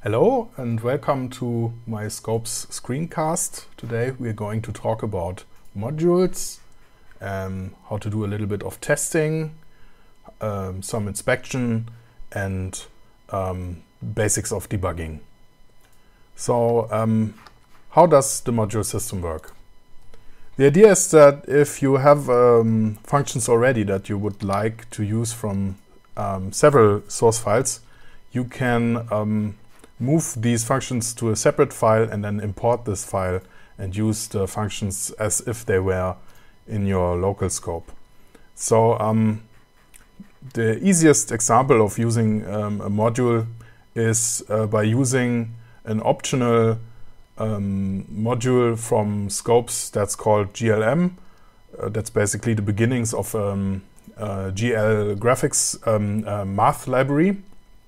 Hello and welcome to my Scopes screencast. Today we are going to talk about modules, how to do a little bit of testing, some inspection and basics of debugging. So how does the module system work? The idea is that if you have functions already that you would like to use from several source files, you can move these functions to a separate file and then import this file and use the functions as if they were in your local scope. So the easiest example of using a module is by using an optional module from Scopes that's called GLM. That's basically the beginnings of GL graphics math library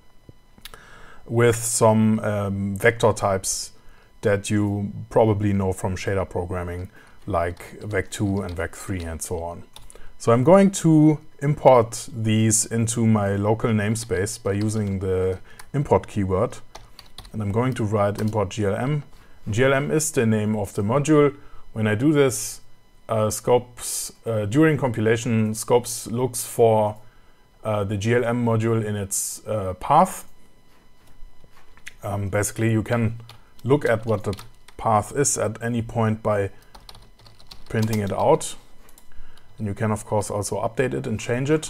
with some vector types that you probably know from shader programming, like Vec2 and Vec3 and so on. So I'm going to import these into my local namespace by using the import keyword. And I'm going to write import GLM. GLM is the name of the module. When I do this, Scopes, during compilation, Scopes looks for the GLM module in its path. Basically, you can look at what the path is at any point by printing it out. And you can, of course, also update it and change it.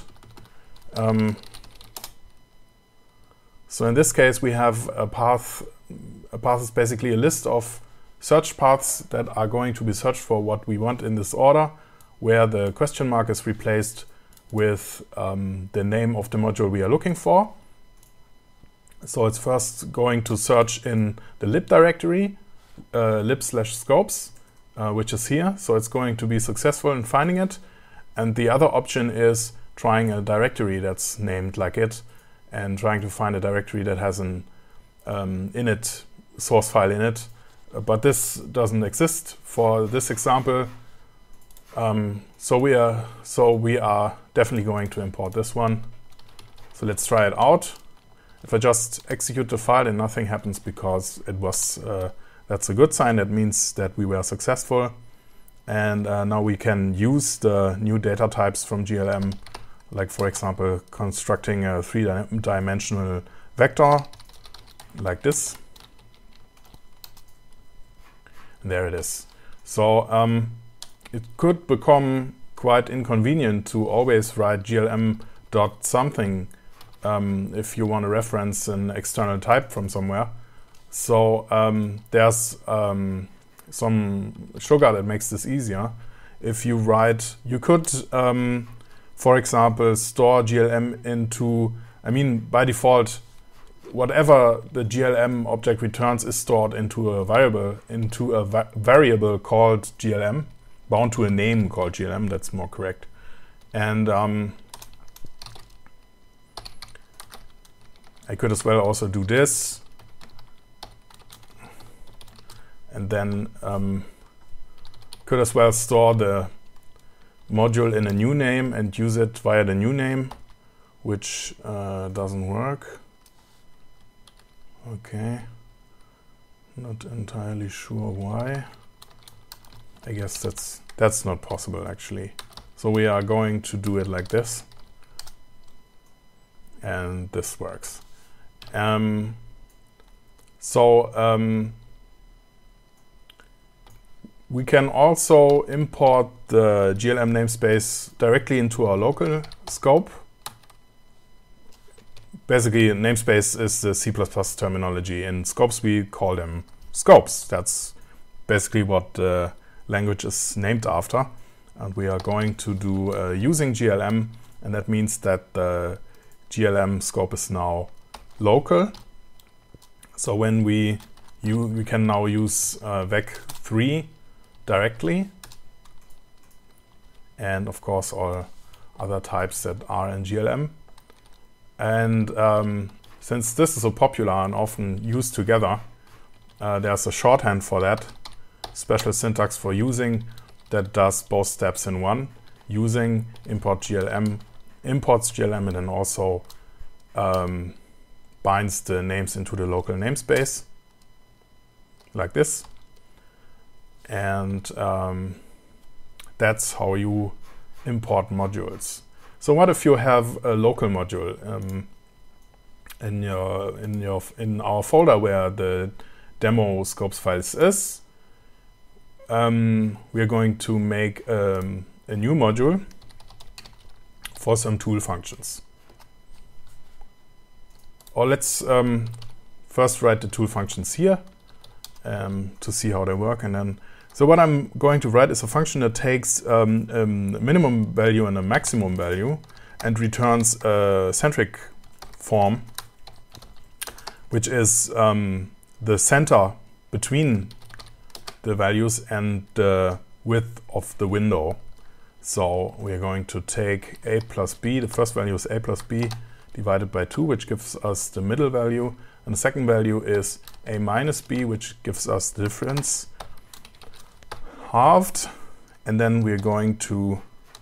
So in this case, we have a path. A path is basically a list of search paths that are going to be searched for what we want in this order, where the question mark is replaced with the name of the module we are looking for. So it's first going to search in the lib directory, lib/scopes, which is here. So it's going to be successful in finding it. And the other option is trying a directory that's named like it and trying to find a directory that has an init source file in it. But this doesn't exist for this example. So we are definitely going to import this one. So let's try it out. If I just execute the file and nothing happens because it was, that's a good sign. That means that we were successful. And now we can use the new data types from GLM, like for example, constructing a three-dimensional vector like this. And there it is. So it could become quite inconvenient to always write glm.something if you want to reference an external type from somewhere. So there's some sugar that makes this easier. If you write, you could, for example, store GLM into, by default, whatever the GLM object returns is stored into a variable called GLM, bound to a name called GLM, that's more correct. And I could as well also do this, and then could as well store the module in a new name and use it via the new name, which doesn't work. Okay, not entirely sure why. I guess that's not possible actually. So we are going to do it like this, and this works. We can also import the GLM namespace directly into our local scope. Basically, namespace is the C++ terminology. In Scopes, we call them scopes. That's basically what the language is named after. And we are going to do using GLM, and that means that the GLM scope is now local. So when we can now use Vec3 directly, and of course all other types that are in GLM. And since this is so popular and often used together, there's a shorthand for that, special syntax for using, that does both steps in one. Using import GLM imports GLM and then also binds the names into the local namespace, like this. And that's how you import modules. So what if you have a local module in our folder where the demo scopes files is? We are going to make a new module for some tool functions. Or let's first write the tool functions here to see how they work, and then. So what I'm going to write is a function that takes a minimum value and a maximum value and returns a centric form, which is the center between the values and the width of the window. So we're going to take a plus b, the first value is a plus b divided by 2, which gives us the middle value, and the second value is a minus b, which gives us the difference halved, and then we're going to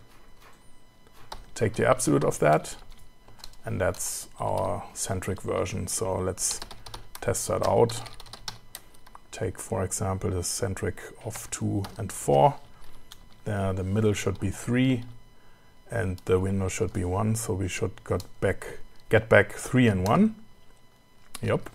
take the absolute of that, and that's our centric version. So let's test that out. Take, for example, the centric of 2 and 4. The middle should be 3 and the window should be 1, so we should get back 3 and 1. Yep.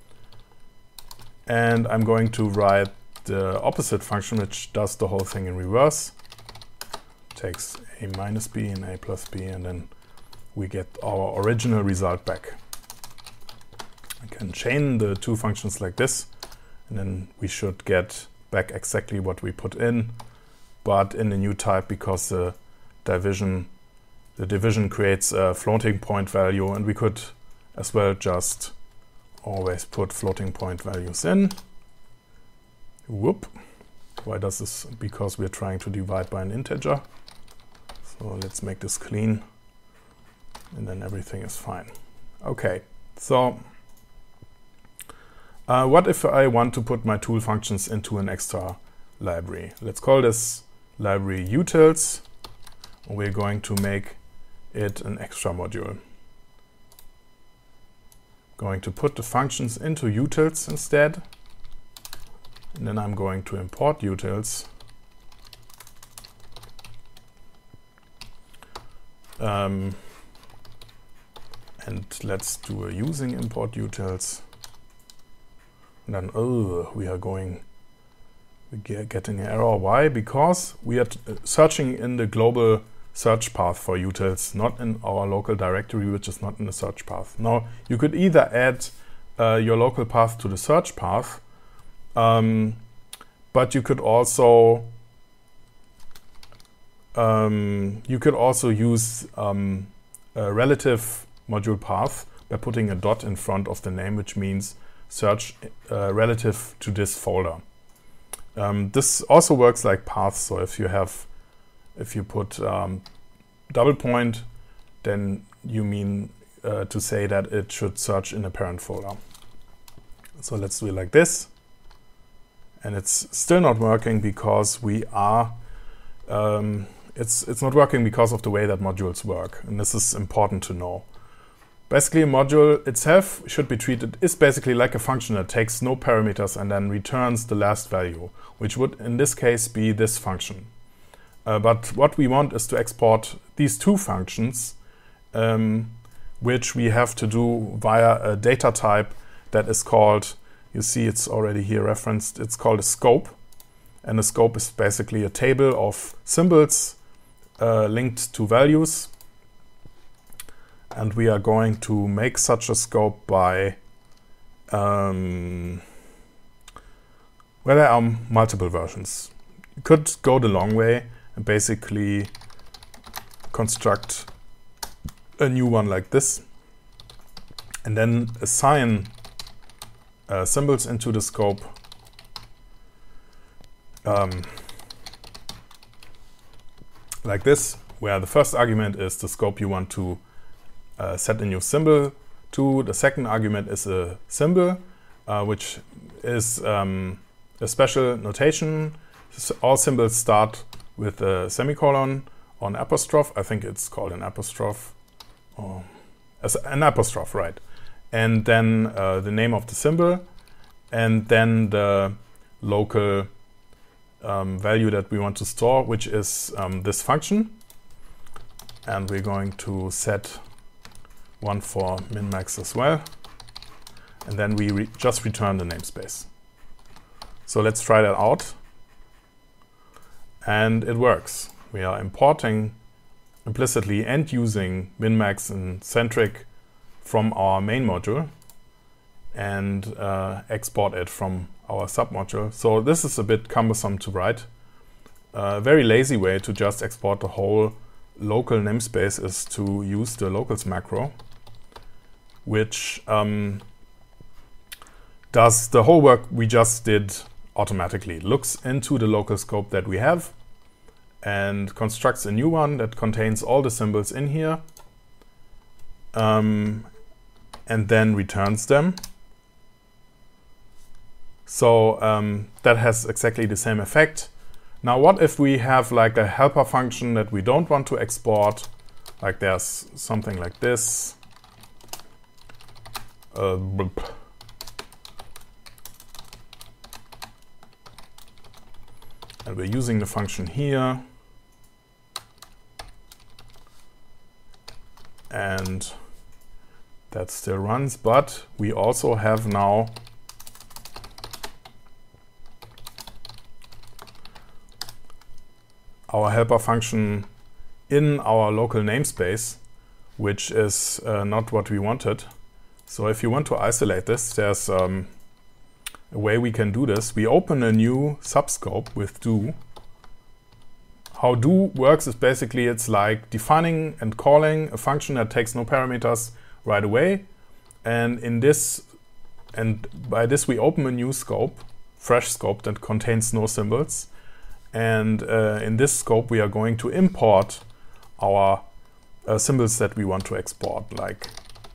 And I'm going to write the opposite function, which does the whole thing in reverse. Takes a minus b and a plus b, and then we get our original result back. I can chain the two functions like this, and then we should get back exactly what we put in, but in a new type, because the division creates a floating point value, and we could as well just always put floating point values in. Whoop. Why does this? Because we're trying to divide by an integer. So let's make this clean, and then everything is fine. Okay, so what if I want to put my tool functions into an extra library? Let's call this library utils. We're going to make it an extra module. Going to put the functions into utils instead. And then I'm going to import utils. And let's do a using import utils. And then, we're getting an error. Why? Because we are searching in the global search path for utils, not in our local directory, which is not in the search path. Now, you could either add your local path to the search path, but you could also use a relative module path by putting a dot in front of the name, which means search relative to this folder. This also works like paths. So if you put double point, then you mean to say that it should search in a parent folder. So let's do it like this. And it's still not working because we are, it's not working because of the way that modules work. And this is important to know. Basically, a module itself should be treated, is basically like a function that takes no parameters and then returns the last value, which would in this case be this function. But what we want is to export these two functions, which we have to do via a data type that is called, you see it's already here referenced, it's called a scope. And a scope is basically a table of symbols linked to values. And we are going to make such a scope by, well, there are multiple versions. You could go the long way and basically construct a new one like this, and then assign symbols into the scope like this, where the first argument is the scope you want to set a new symbol to. The second argument is a symbol, which is a special notation. All symbols start with a semicolon or an apostrophe. I think it's called an apostrophe. Or an apostrophe, right. and then the name of the symbol, and then the local value that we want to store, which is this function. And we're going to set one for min-max as well. And then we just return the namespace. So let's try that out. And it works. We are importing implicitly and using min-max and centric from our main module and export it from our submodule. So this is a bit cumbersome to write. A very lazy way to just export the whole local namespace is to use the locals macro, which does the whole work we just did automatically. It looks into the local scope that we have and constructs a new one that contains all the symbols in here, and then returns them. So that has exactly the same effect. Now what if we have like a helper function that we don't want to export, like there's something like this. And we're using the function here. And that still runs, but we also have now our helper function in our local namespace, which is not what we wanted. So if you want to isolate this, there's a way we can do this. We open a new subscope with do. How do works is basically it's like defining and calling a function that takes no parameters right away. And by this we open a new scope, fresh scope that contains no symbols. And in this scope we are going to import our symbols that we want to export, like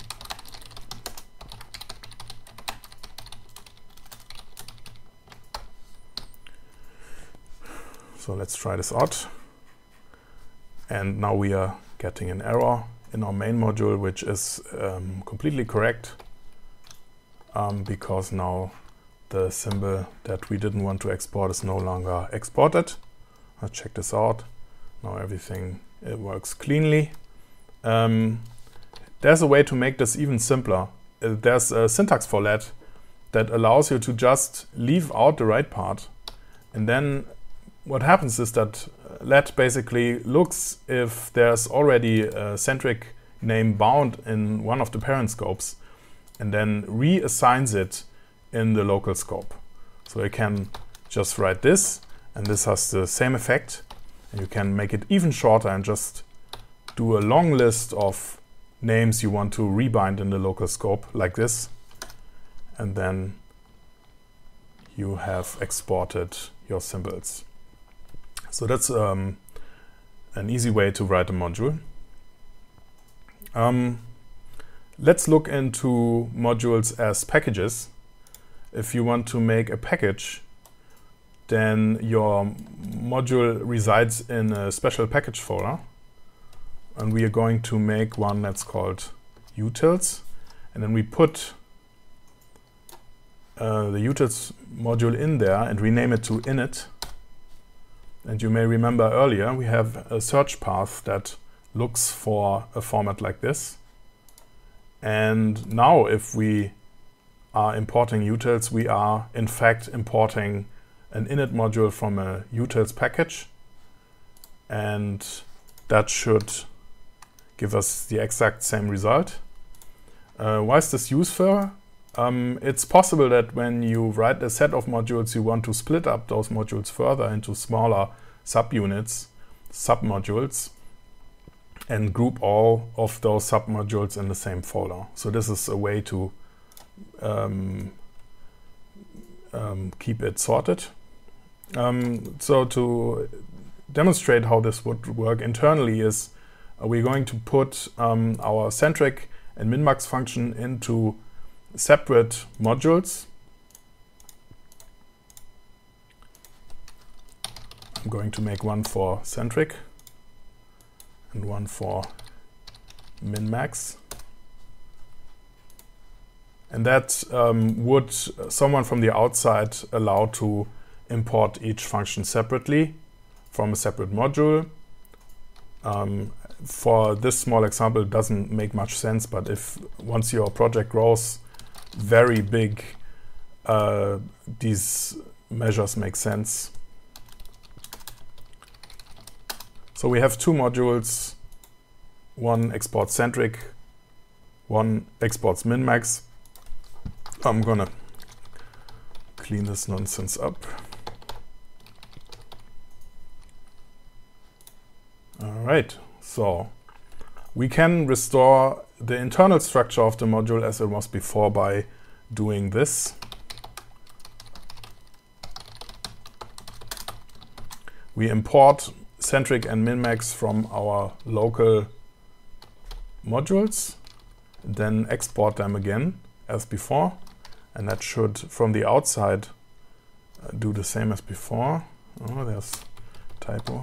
so let's try this out. And now we are getting an error in our main module, which is completely correct because now the symbol that we didn't want to export is no longer exported. Let's check this out. Now everything it works cleanly. There's a way to make this even simpler. There's a syntax for let that allows you to just leave out the right part, and then what happens is that let basically looks if there's already a centric name bound in one of the parent scopes and then reassigns it in the local scope. So you can just write this, and this has the same effect. And you can make it even shorter and just do a long list of names you want to rebind in the local scope like this. And then you have exported your symbols. So that's an easy way to write a module. Let's look into modules as packages. If you want to make a package, then your module resides in a special package folder. And we are going to make one that's called utils. And then we put the utils module in there and rename it to init. And you may remember earlier we have a search path that looks for a format like this. And now if we are importing utils, we are in fact importing an init module from a utils package. And that should give us the exact same result. Why is this useful? It's possible that when you write a set of modules, you want to split up those modules further into smaller subunits, submodules, and group all of those submodules in the same folder. So this is a way to keep it sorted. So to demonstrate how this would work internally is we're going to put our centric and min-max function into separate modules. I'm going to make one for centric and one for min-max. And that would someone from the outside allow to import each function separately from a separate module. For this small example, it doesn't make much sense, but if once your project grows very big, these measures make sense. So we have two modules. One exports centric, one exports min-max. I'm gonna clean this nonsense up. All right, so we can restore the internal structure of the module as it was before by doing this. We import centric and min-max from our local modules, then export them again as before, and that should from the outside do the same as before. Oh, there's a typo.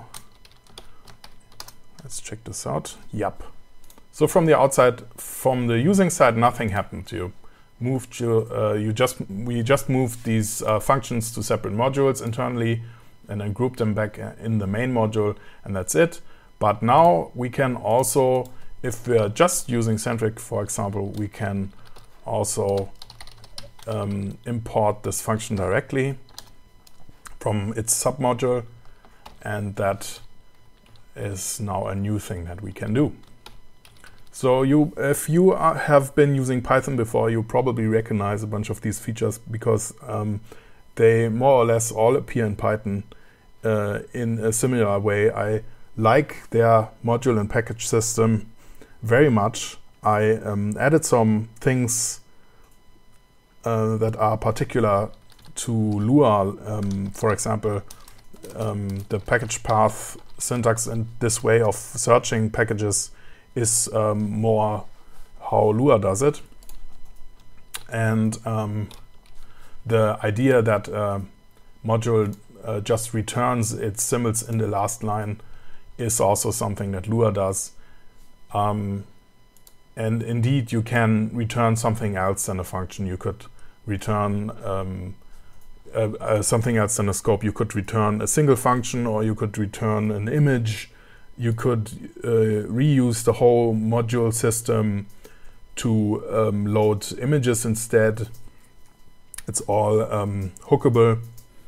Let's check this out. Yup. So from the outside, from the using side, nothing happened. We just moved these functions to separate modules internally and then grouped them back in the main module, and that's it. But now we can also, if we are just using centric, for example, we can also import this function directly from its submodule, and that is now a new thing that we can do. So if you have been using Python before, you probably recognize a bunch of these features because they more or less all appear in Python in a similar way. I like their module and package system very much. I added some things that are particular to Lua, for example, the package path syntax and this way of searching packages is more how Lua does it. And the idea that module just returns its symbols in the last line is also something that Lua does. And indeed, you can return something else than a function. You could return something else than a scope. You could return a single function, or you could return an image. You could reuse the whole module system to load images instead. It's all hookable.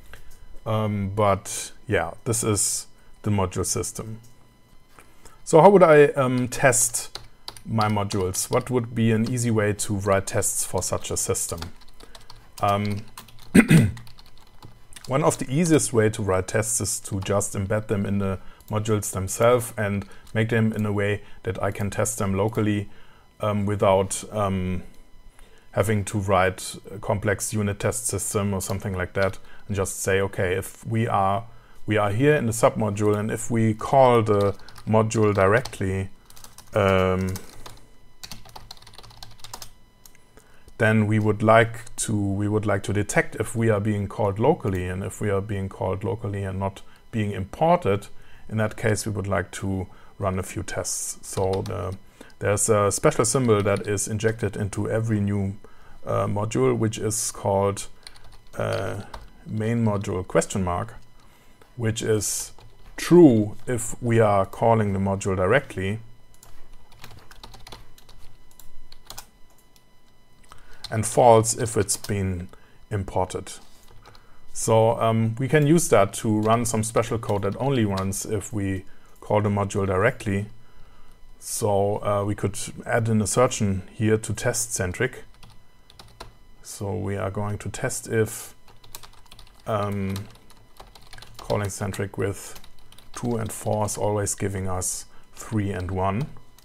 But yeah, this is the module system. So how would I test my modules? What would be an easy way to write tests for such a system? One of the easiest way to write tests is to just embed them in the modules themselves and make them in a way that I can test them locally without having to write a complex unit test system or something like that, and just say, okay, if we are here in the submodule, and if we call the module directly, then we would like to detect if we are being called locally, and if we are being called locally and not being imported, in that case we would like to run a few tests. So there's a special symbol that is injected into every new module, which is called main module question mark, which is true if we are calling the module directly, and false if it's been imported. So we can use that to run some special code that only runs if we call the module directly. So we could add an assertion here to test centric. So we are going to test if calling centric with true and false always giving us 3 and 1.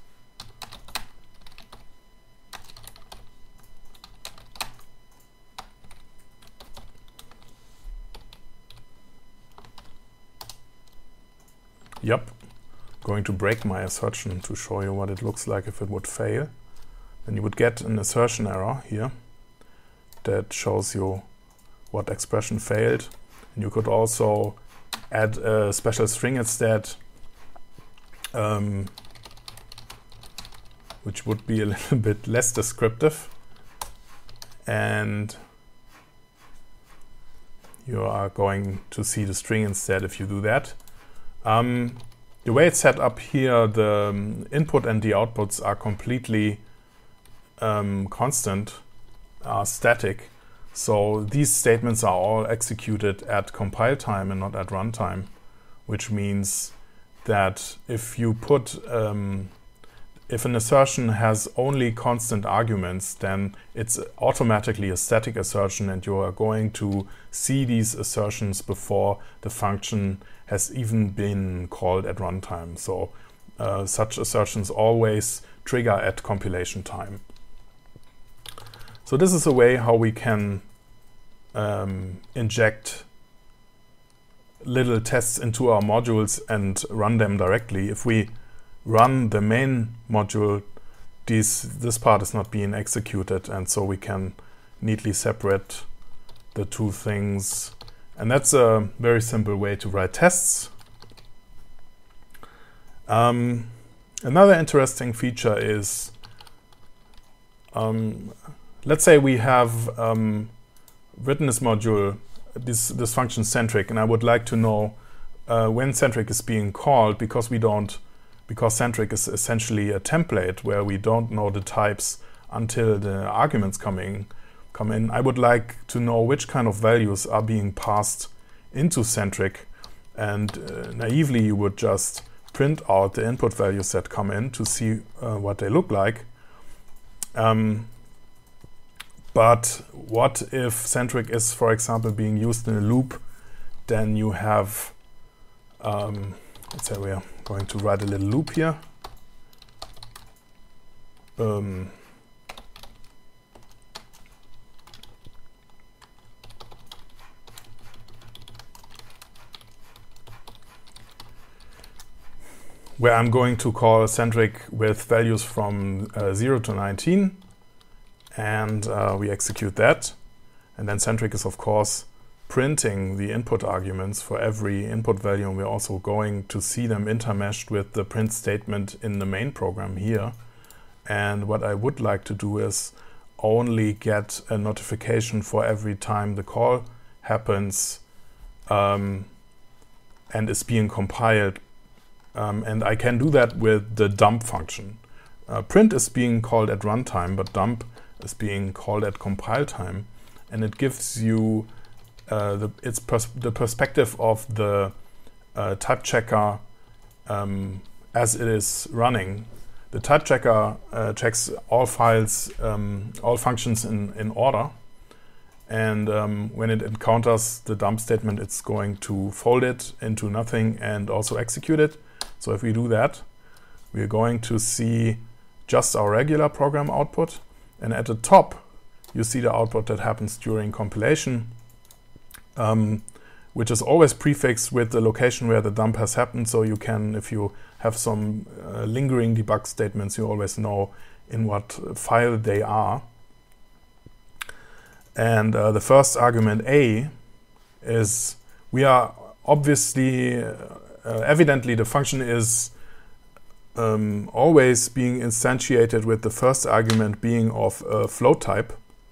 Yep, going to break my assertion to show you what it looks like if it would fail. Then you would get an assertion error here that shows you what expression failed. And you could also add a special string instead, which would be a little bit less descriptive. and you are going to see the string instead if you do that. The way it's set up here, the input and the outputs are completely constant, are static. So these statements are all executed at compile time and not at runtime, which means that if you put if an assertion has only constant arguments, then it's automatically a static assertion, and you are going to see these assertions before the function has even been called at runtime. So such assertions always trigger at compilation time. So this is a way how we can inject little tests into our modules and run them directly. If we run the main module, this part is not being executed, and so we can neatly separate the two things. And that's a very simple way to write tests. Another interesting feature is, let's say we have written this module, this function centric, and I would like to know when centric is being called, because centric is essentially a template where we don't know the types until the arguments come in. I would like to know which kind of values are being passed into centric, and naively you would just print out the input values that come in to see what they look like. But what if centric is, for example, being used in a loop? Then you have, let's say we are going to write a little loop here. Where I'm going to call centric with values from 0 to 19, and we execute that. And then centric is, of course, printing the input arguments for every input value, and we're also going to see them intermeshed with the print statement in the main program here. And what I would like to do is only get a notification for every time the call happens and is being compiled. And I can do that with the dump function. Print is being called at runtime, but dump is being called at compile time, and it gives you the perspective of the type checker as it is running. The type checker checks all files, all functions in order, and when it encounters the dump statement, it's going to fold it into nothing and also execute it. So if we do that, we're going to see just our regular program output, and at the top you see the output that happens during compilation, which is always prefixed with the location where the dump has happened. So you can, if you have some lingering debug statements, you always know in what file they are. And the first argument A is, we are obviously, evidently the function is always being instantiated with the first argument being of a float type,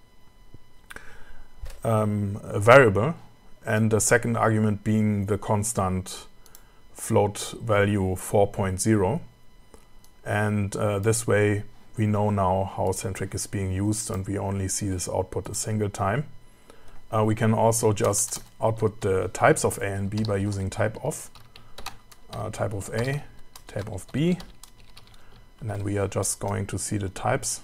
a variable, and the second argument being the constant float value 4.0. And this way we know now how centric is being used, and we only see this output a single time. We can also just output the types of A and B by using type of A, type of B, and then we are just going to see the types.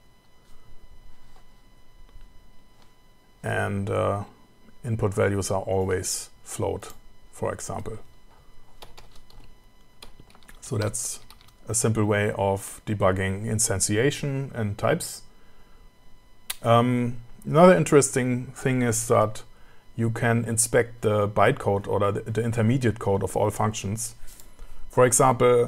And input values are always float, for example. So that's a simple way of debugging instantiation and types. Another interesting thing is that you can inspect the bytecode or the intermediate code of all functions. For example,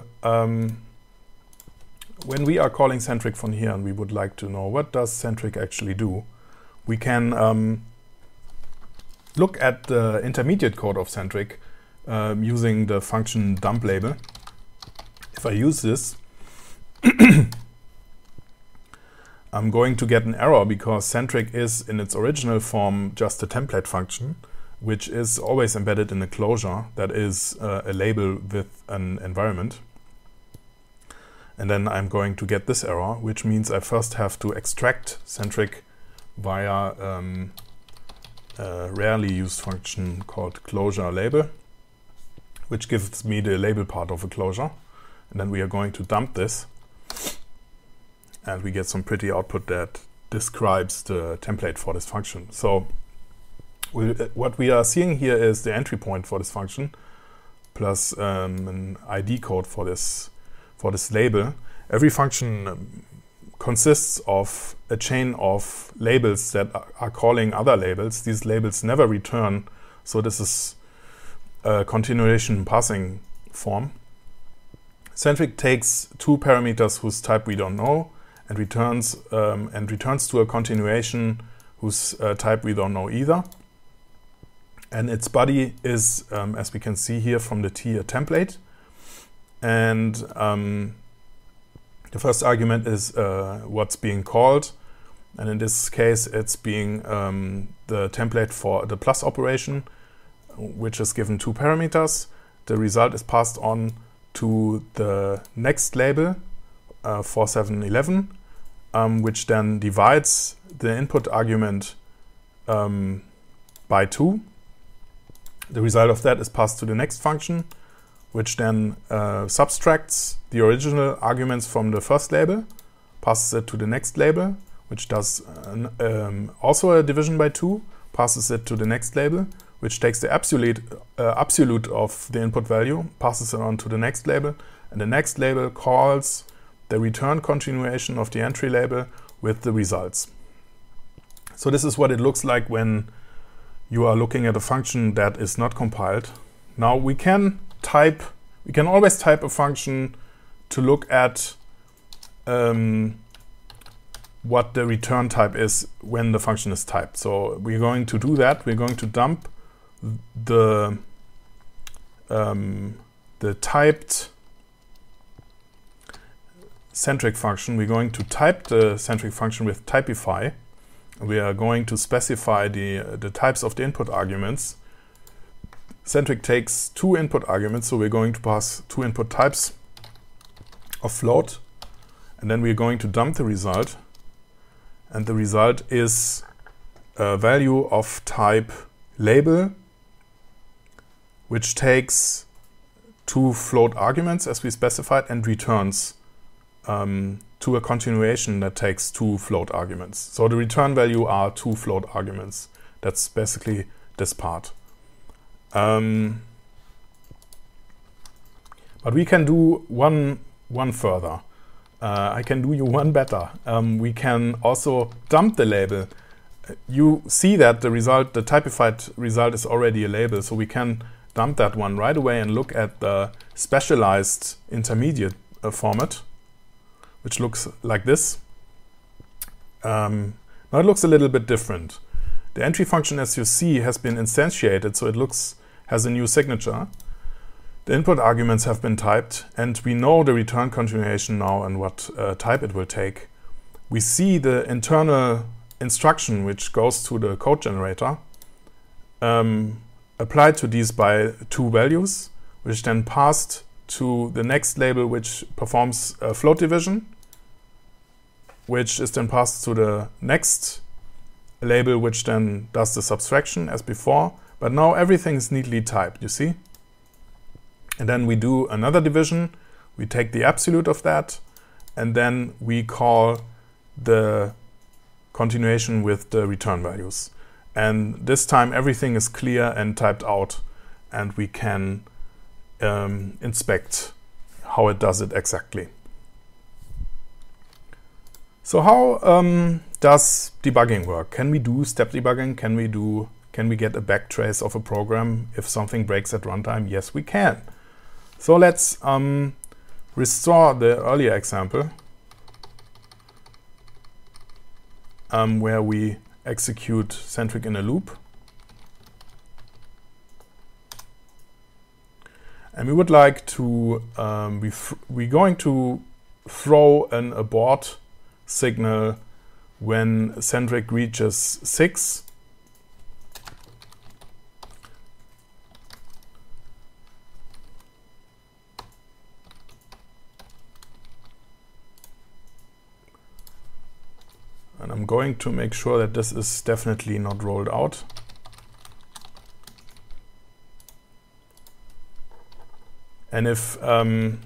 when we are calling centric from here and we would like to know what does centric actually do, we can look at the intermediate code of centric using the function dump label. If I use this, I'm going to get an error because centric is in its original form just a template function, which is always embedded in a closure that is a label with an environment. And then I'm going to get this error, which means I first have to extract centric via a rarely used function called closure label, which gives me the label part of a closure. And then we are going to dump this, and we get some pretty output that describes the template for this function. So what we are seeing here is the entry point for this function plus an ID code for this label. Every function consists of a chain of labels that are calling other labels. These labels never return, so this is a continuation passing form. Centric takes two parameters whose type we don't know and returns to a continuation whose type we don't know either. And its body is, as we can see here from the T, a template. And the first argument is what's being called. And in this case, it's being the template for the plus operation, which is given two parameters. The result is passed on to the next label, 4711, which then divides the input argument by 2. The result of that is passed to the next function, which then subtracts the original arguments from the first label, passes it to the next label, which does also a division by 2, passes it to the next label, which takes the absolute of the input value, passes it on to the next label, and the next label calls the return continuation of the entry label with the results. So this is what it looks like when you are looking at a function that is not compiled. Now we can always type a function to look at what the return type is when the function is typed. So we're going to do that. We're going to dump the typed centric function. We're going to type the centric function with typify. We are going to specify the types of the input arguments. Centric takes two input arguments, so we're going to pass two input types of float, and then we're going to dump the result, and the result is a value of type label, which takes two float arguments as we specified and returns to a continuation that takes two float arguments. So the return value are two float arguments. That's basically this part. But we can do one further. I can do you one better. We can also dump the label. You see that the result, the typified result, is already a label, so we can dump that one right away and look at the specialized intermediate format, which looks like this. Now it looks a little bit different. The entry function, as you see, has been instantiated, so it has a new signature. The input arguments have been typed, and we know the return continuation now and what type it will take. We see the internal instruction, which goes to the code generator, applied to these by two values, which then passed to the next label, which performs a float division, which is then passed to the next label, which then does the subtraction as before. But now everything is neatly typed, you see? And then we do another division. We take the absolute of that, and then we call the continuation with the return values. And this time everything is clear and typed out, and we can inspect how it does it exactly. So how does debugging work? Can we do step debugging? Can we get a backtrace of a program if something breaks at runtime? Yes, we can. So let's restore the earlier example where we execute centric in a loop. And we would like to, we're going to throw an abort signal when centric reaches 6. And I'm going to make sure that this is definitely not rolled out. And if A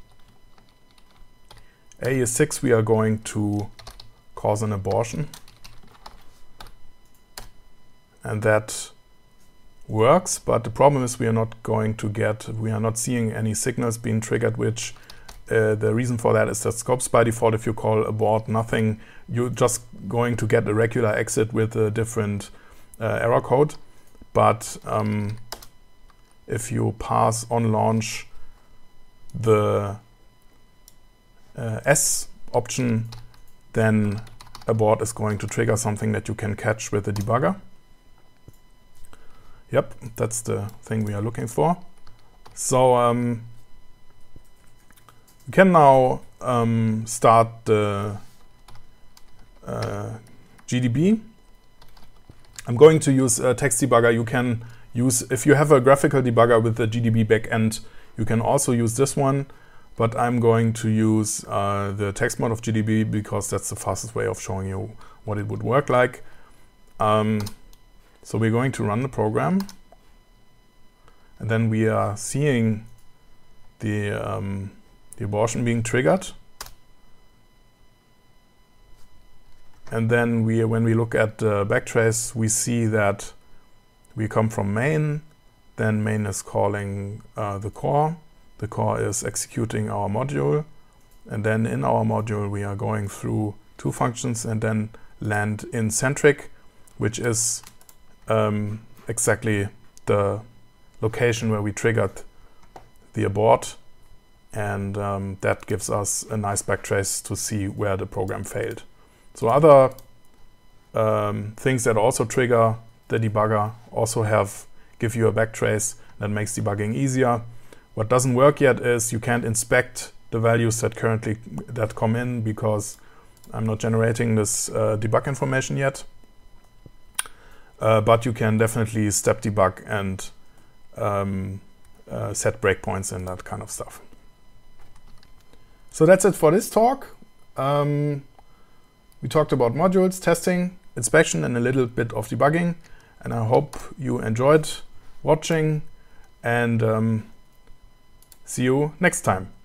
is 6, we are going to cause an abortion. And that works, but the problem is we are not seeing any signals being triggered, which the reason for that is that scopes by default, if you call abort nothing, you're just going to get a regular exit with a different error code. But if you pass on launch the S option, then abort is going to trigger something that you can catch with the debugger. Yep, that's the thing we are looking for. So we can now start the GDB. I'm going to use a text debugger. You can use, if you have a graphical debugger with the GDB backend, you can also use this one. But I'm going to use the text mode of GDB because that's the fastest way of showing you what it would work like. So we're going to run the program. And then we are seeing the abortion being triggered. And then when we look at the backtrace, we see that we come from main. Then main is calling the core. The core is executing our module. And then in our module, we are going through two functions and then land in centric, which is exactly the location where we triggered the abort. And that gives us a nice backtrace to see where the program failed. So other things that also trigger the debugger also give you a backtrace that makes debugging easier. What doesn't work yet is you can't inspect the values that come in because I'm not generating this debug information yet. But you can definitely step debug and set breakpoints and that kind of stuff. So that's it for this talk. We talked about modules, testing, inspection, and a little bit of debugging. And I hope you enjoyed watching, and see you next time.